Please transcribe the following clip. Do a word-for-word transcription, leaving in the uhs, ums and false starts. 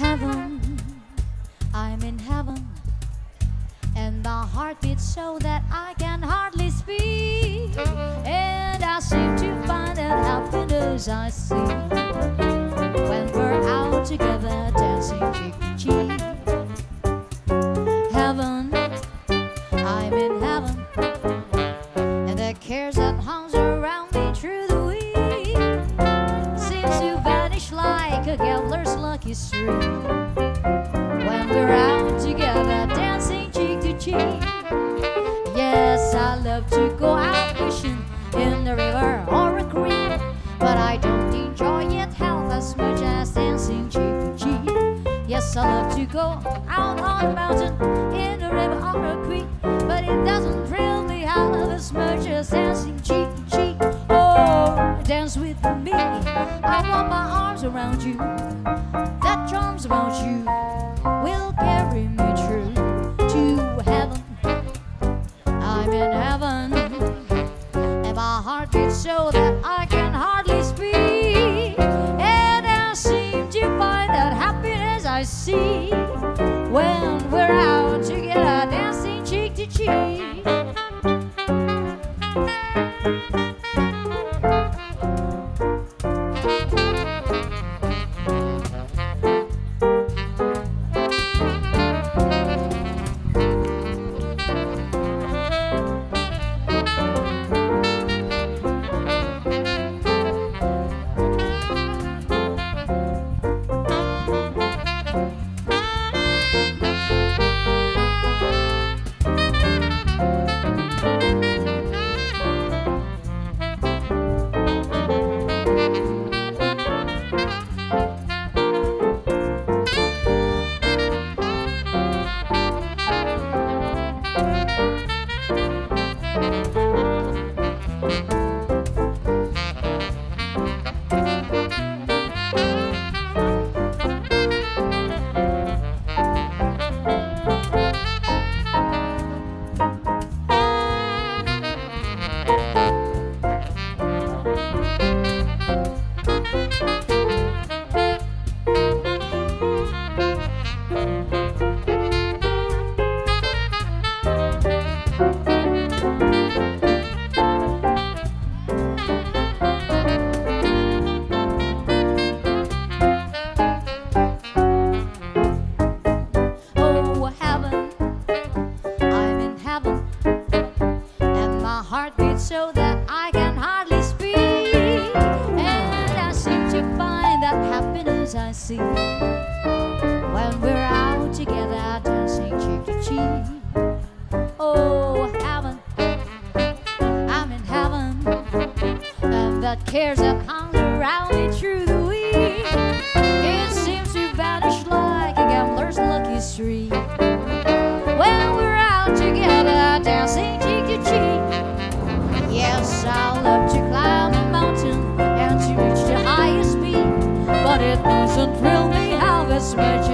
Heaven, I'm in heaven, and my heart beats so that I can hardly speak. And I seem to find that happiness I see when we're out together dancing cheek to cheek. Heaven, I'm in heaven, and the cares that hangs around me through the week seems to vanish like a gambler's lucky streak when we're out together dancing cheek to cheek. Yes, I love to go out fishing in the river or a creek, but I don't enjoy it half as much as dancing cheek to cheek. Yes, I love to go out on the mountain, in the river or a creek, but it doesn't thrill me half as much as dancing cheek to cheek. Oh, dance with me, I want my arms around you. That charms about you will carry me through to heaven. I'm in heaven, and my heart beats so that I can hardly speak. And I seem to find that happiness I see when we're out together dancing cheek to cheek. So that I can hardly speak, and I seem to find that happiness I see when we're out together dancing cheek to cheek. Oh, heaven, I'm in heaven, and that cares that hangs around me through the week, it seems to vanish like a gambler's lucky streak when we're out together dancing cheek to cheek. Yes, I love to climb a mountain and to reach the highest peak, but it doesn't thrill me half as much